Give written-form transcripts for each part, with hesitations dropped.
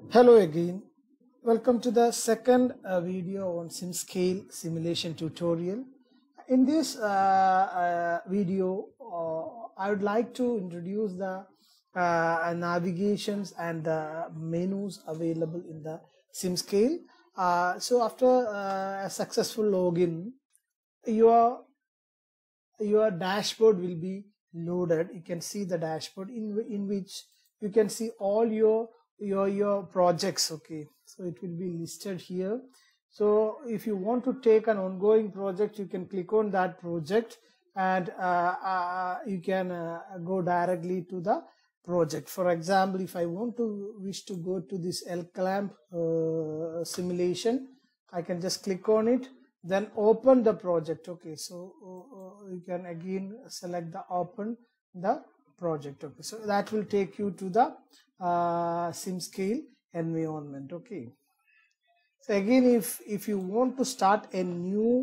Hello again. Welcome to the second video on SimScale simulation tutorial. In this video, I would like to introduce the navigations and the menus available in the SimScale. So after a successful login, your dashboard will be loaded. You can see the dashboard in which you can see all your projects. Okay, so it will be listed here. So if you want to take an ongoing project, you can click on that project and you can go directly to the project. For example, if I wish to go to this L-clamp simulation, I can just click on it, then open the project. Okay, so you can again select the open the project. Okay, so that will take you to the SimScale environment. Okay, so again, if you want to start a new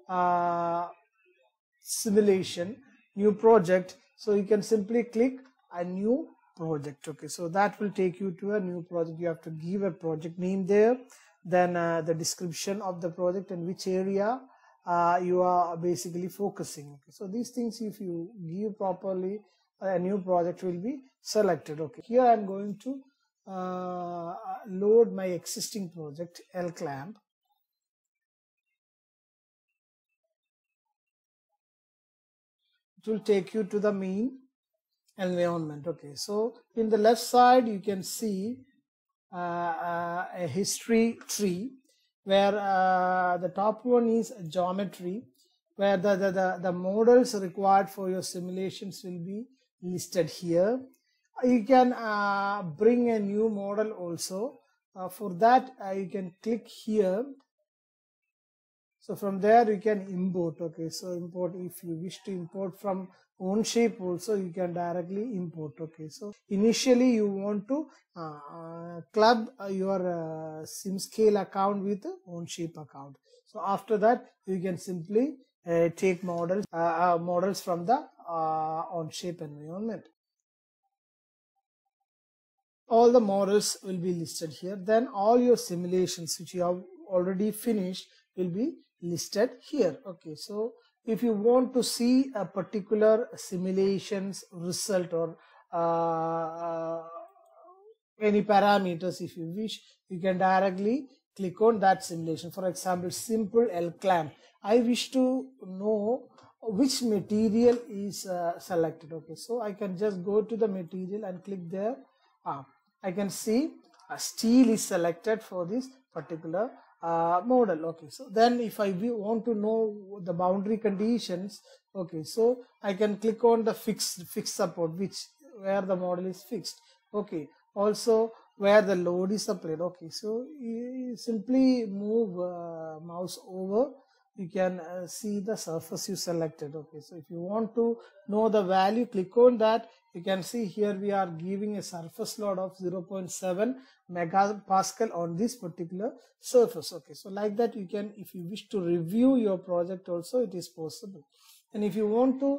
simulation, new project, so you can simply click a new project. Okay, so that will take you to a new project. You have to give a project name there, then the description of the project and which area you are basically focusing. Okay, so these things, if you give properly, a new project will be selected. Okay, here I am going to load my existing project L-clamp. It will take you to the main environment. Okay, so in the left side you can see a history tree where the top one is geometry, where the models required for your simulations will be listed here. You can bring a new model also. For that you can click here. So from there you can import. Okay, so import, if you wish to import from Onshape also, you can directly import. Okay, so initially you want to club your SimScale account with Onshape account. So after that you can simply take models from the Onshape environment. All the models will be listed here. Then all your simulations which you have already finished will be listed here. Okay, so if you want to see a particular simulations result or any parameters, if you wish, you can directly click on that simulation. For example, simple L-clamp. I wish to know which material is selected. Okay, so I can just go to the material and click there. I can see steel is selected for this particular model. Okay, so then if I want to know the boundary conditions, okay, so I can click on the fixed support, where the model is fixed. Okay, also where the load is applied. Okay, so you simply move mouse over, you can see the surface you selected. Okay, so if you want to know the value, click on that. You can see here we are giving a surface load of 0.7 megapascal on this particular surface. Okay, so like that you can, if you wish to review your project also, it is possible. And if you want to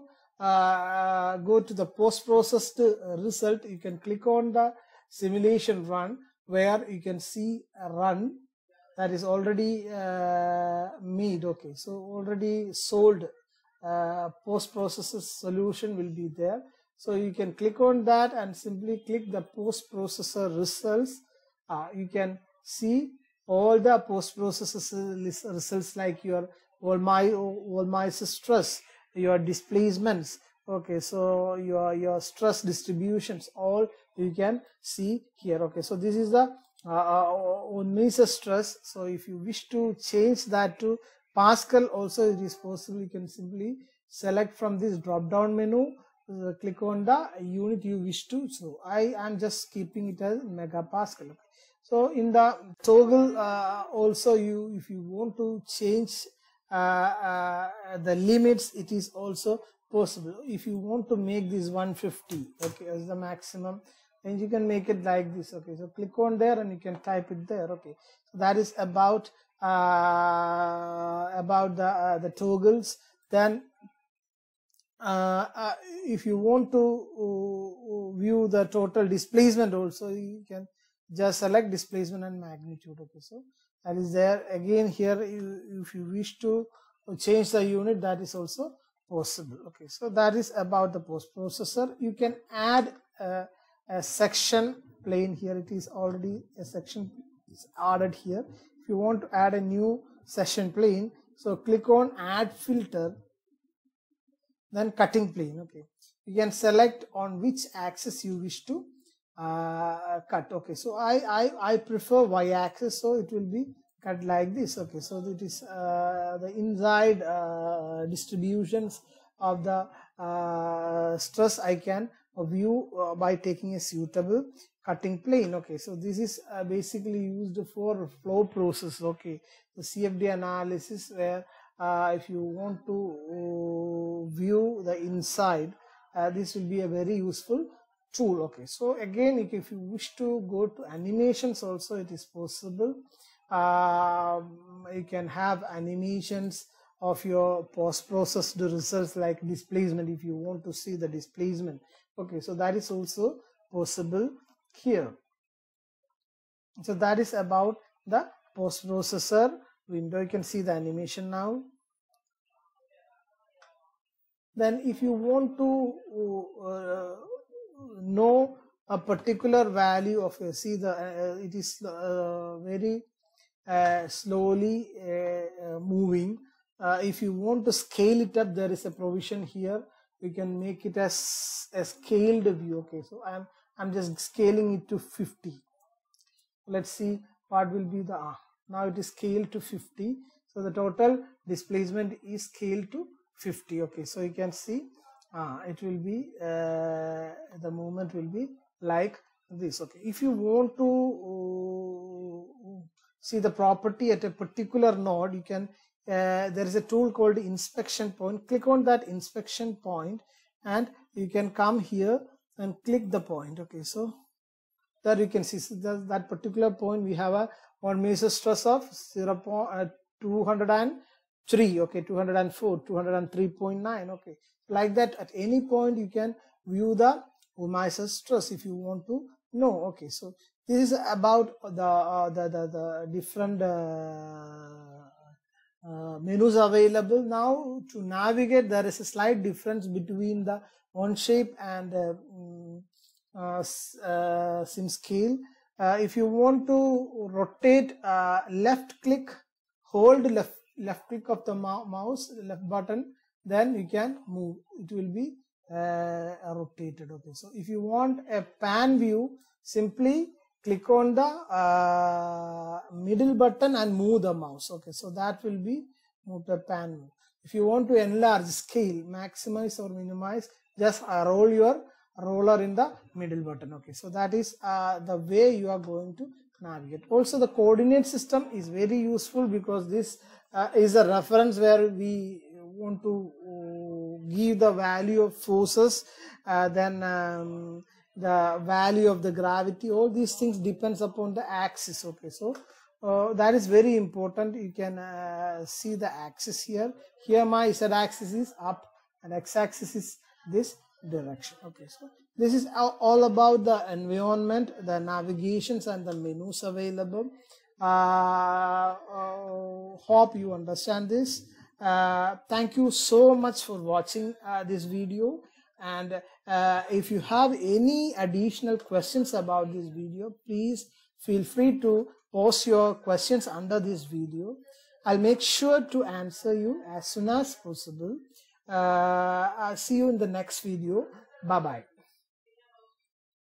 go to the post-processed result, you can click on the simulation run, where you can see a run that is already made. Okay, so already sold post-processed solution will be there. So you can click on that and simply click the post-processor results. You can see all the post-processor results, like your Vollmeister stress, your displacements. Okay, so your stress distributions, all you can see here. Okay, so this is the Vollmeister stress. So if you wish to change that to Pascal also, it is possible. You can simply select from this drop down menu, click on the unit you wish to. So I am just keeping it as megapascal. Okay. So in the toggle also, if you want to change the limits, it is also possible. If you want to make this 150, okay, as the maximum, then you can make it like this. Okay, so click on there and you can type it there. Okay, so that is about the toggles. Then if you want to view the total displacement also, you can just select displacement and magnitude. Okay, so that is there. Again here, if you wish to change the unit, that is also possible. Okay, so that is about the post processor. You can add a section plane here. It is already a section is added here. If you want to add a new section plane, so click on add filter, then cutting plane. Okay, you can select on which axis you wish to cut. Okay, so I prefer y axis, so it will be cut like this. Okay, so that is the inside distributions of the stress I can view by taking a suitable cutting plane. Okay, so this is basically used for flow process. Okay, the CFD analysis, where if you want to view the inside, this will be a very useful tool. Okay, so again, if you wish to go to animations also, it is possible. You can have animations of your post-processed results like displacement, if you want to see the displacement. Okay, so that is also possible here. So that is about the post-processor window. You can see the animation now. Then if you want to know a particular value of see the it is very slowly moving. If you want to scale it up, there is a provision here. You can make it as a scaled view. Okay, so I'm just scaling it to 50. Let's see what will be the now it is scaled to 50. So the total displacement is scaled to 50. Okay, so you can see it will be the movement will be like this. Okay, if you want to see the property at a particular node, you can there is a tool called inspection point. Click on that inspection point and you can come here and click the point. Okay, so there you can see that particular point we have a one measure stress of 203. Okay, 204, 203.9. okay, like that at any point you can view the measure stress if you want to know. Okay, so this is about the different menus available. Now to navigate, there is a slight difference between the Onshape and SimScale. If you want to rotate, left click, hold left click of the mouse, left button, then you can move. It will be rotated. Okay, so if you want a pan view, simply click on the middle button and move the mouse. Okay, so that will be move the pan view. If you want to enlarge, scale, maximize or minimize, just roll your roller in the middle button. Okay, so that is the way you are going to navigate. Also the coordinate system is very useful because this is a reference where we want to give the value of forces, then the value of the gravity. All these things depends upon the axis. Okay, so that is very important. You can see the axis here. Here my Z axis is up and X axis is this direction. Okay, so this is all about the environment, the navigations and the menus available. Hope you understand this. Thank you so much for watching this video, and if you have any additional questions about this video, please feel free to post your questions under this video. I'll make sure to answer you as soon as possible. I'll see you in the next video. Bye bye.